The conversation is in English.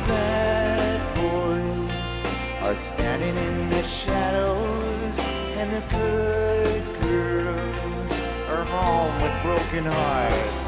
bad boys are standing in the shadows, and the good girls are home with broken hearts.